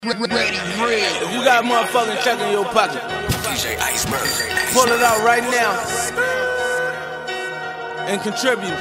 If you got motherfucking check in your pocket, DJ Iceberg. pull it out right now and contribute.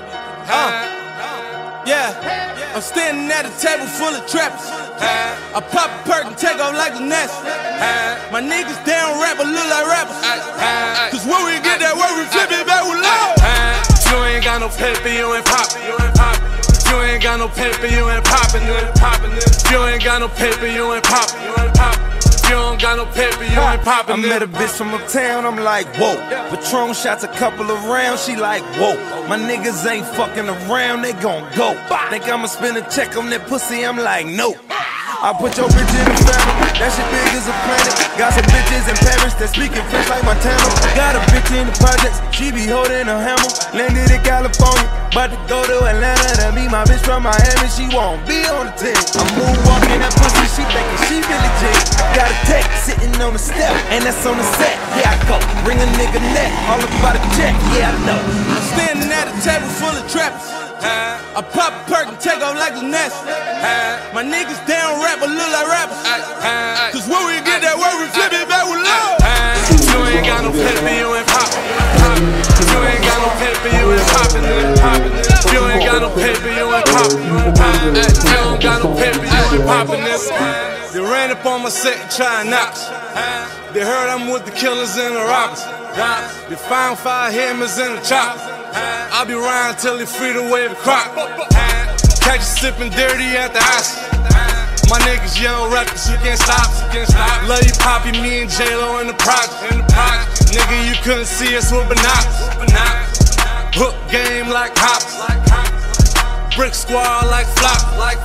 Yeah, I'm standing at a table full of trappers. I pop a perk and take off like a nest. My niggas down rap but look like rappers. Cause when we get that work, we flip it back with love. You ain't got no paper, you ain't poppin'. You ain't got no paper, you ain't poppin'. You ain't got no paper, you ain't poppin'. You don't got no paper, you ain't poppin'. I met a bitch from uptown, I'm like, whoa. Patron shots a couple of rounds, she like, whoa. My niggas ain't fucking around, they gon' go. Think I'ma spend a check on that pussy, I'm like, no. I put your bitch in the family, that shit big as a planet. Got some bitches in Paris that speaking French like Montana. Got a bitch in the projects, she be holding a hammer. Landed in California, about to go to Atlanta to meet my bitch from Miami. She won't be on the team. I'm moonwalking that pussy, she thinking she really G. Got a tech sitting on the step, and that's on the set. Yeah, I go, ring a nigga neck, all about a check. Yeah, I know. I'm standing at a table full of trappers. I pop a perk and take off like a nest. My niggas down rap but look like rappers. Cause when we get that work, we flip it back with love. You ain't got no paper, you ain't poppin'. You ain't got no paper, you ain't poppin'. You ain't got no paper, you ain't poppin'. You don't got no paper, you ain't poppin' this. They ran up on my set and tryin' knocks. They heard I'm with the killers and the robbers. They found 5 hammers in the chopper. I'll be riding till they free to wave the crop. Catch you sippin' dirty at the house. My niggas young reckless, you can't stop. Love you, Poppy, me and J-Lo in the project. Nigga, you couldn't see us with binoculars. Hook game like hops. Brick squad like flop.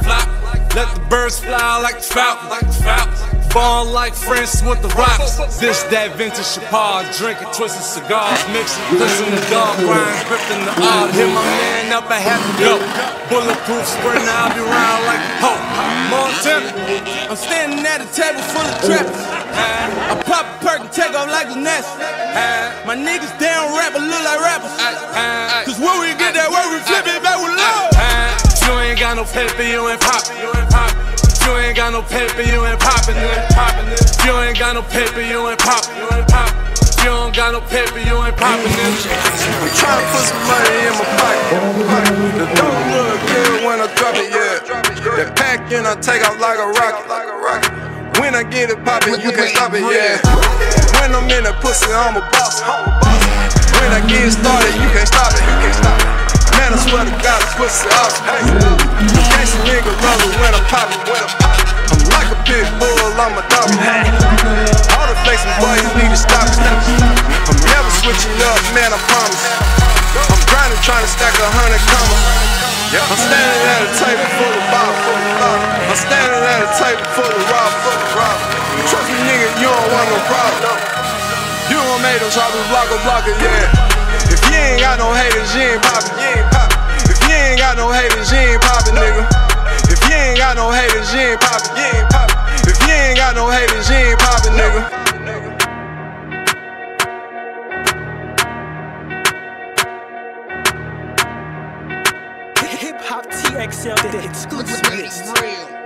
Let the birds fly like the falcon. Ball like Friends with the rocks. This that vintage Chappelle, drinking twisted cigars, mixing this in the dog grind, gripping the odd. Hit my man up, I have to go. Bulletproof sprinter, I'll be round like a hoe. Montana. I'm standing at a table full of trappers. I pop a perk and take off like a nest. My niggas down rap but look like rappers. Cause when we get that work, we flip it back with love. You ain't got no paper, you ain't poppin'. You ain't got no paper, you ain't poppin'. You ain't got no paper, you ain't poppin'. You don't got no paper, you ain't poppin'. I'm tryna put some money in my pocket. The dope look good when I drop it, yeah. That pack in, I take off like a rocket. When I get it poppin', you can't stop it, yeah. When I'm in that pussy, I'm a boss. When I get started, you can't stop it. Man, I swear to God, this pussy awesome. Gangsta nigga love it when I'm poppin'. I'm like a pit bull, I'm a dog. All the flexing boys need to stop it. I'm never switching up, man, I promise. I'm grinding, trying to stack 100 commas. I'm standing at a table full of bottles. I'm standing at a table full of robbers. Trust me, nigga, you don't want no problem. You don't make them try to block it, yeah. If you ain't got no haters, you ain't poppin'. If you ain't got no haters, you ain't poppin', nigga. If you ain't got no haters, you ain't poppin'. If you ain't got no haters, you ain't poppin', nigga. Hip Hop TXL, the exclusive list.